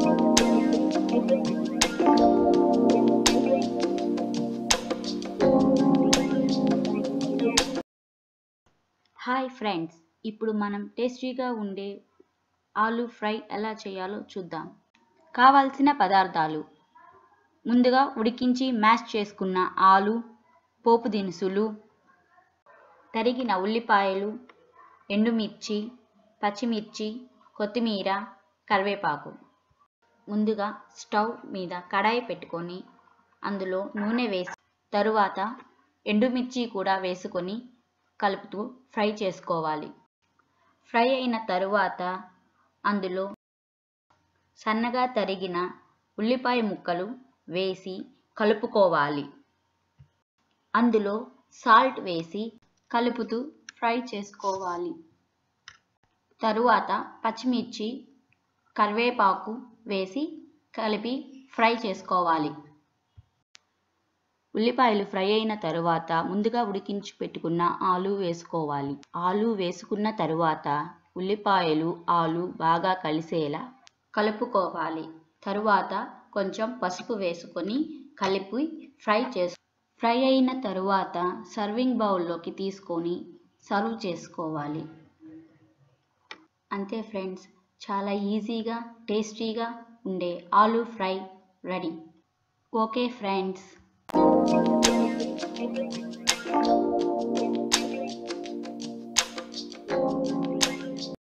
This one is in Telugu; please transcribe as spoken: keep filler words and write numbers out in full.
హాయ్ ఫ్రెండ్స్, ఇప్పుడు మనం టేస్టీగా ఉండే ఆలూ ఫ్రై ఎలా చేయాలో చూద్దాం. కావాల్సిన పదార్థాలు: ముందుగా ఉడికించి మ్యాష్ చేసుకున్న ఆలు, పోపు దినుసులు, తరిగిన ఉల్లిపాయలు, ఎండుమిర్చి, పచ్చిమిర్చి, కొత్తిమీర, కరివేపాకు. ముందుగా స్టవ్ మీద కడాయి పెట్టుకొని అందులో నూనె వేసి తరువాత ఎండుమిర్చి కూడా వేసుకొని కలుపుతూ ఫ్రై చేసుకోవాలి. ఫ్రై అయిన తరువాత అందులో సన్నగా తరిగిన ఉల్లిపాయ ముక్కలు వేసి కలుపుకోవాలి. అందులో సాల్ట్ వేసి కలుపుతూ ఫ్రై చేసుకోవాలి. తరువాత పచ్చిమిర్చి, కరివేపాకు వేసి కలిపి ఫ్రై చేసుకోవాలి. ఉల్లిపాయలు ఫ్రై అయిన తరువాత ముందుగా ఉడికించి పెట్టుకున్న ఆలు వేసుకోవాలి. ఆలు వేసుకున్న తరువాత ఉల్లిపాయలు, ఆలు బాగా కలిసేలా కలుపుకోవాలి. తరువాత కొంచెం పసుపు వేసుకొని కలిపి ఫ్రై చేసు ఫ్రై అయిన తరువాత సర్వింగ్ బౌల్లోకి తీసుకొని సర్వ్ చేసుకోవాలి. అంతే ఫ్రెండ్స్, చాలా ఈజీగా టేస్టీగా ఉండే aloo fry ready. Okay friends.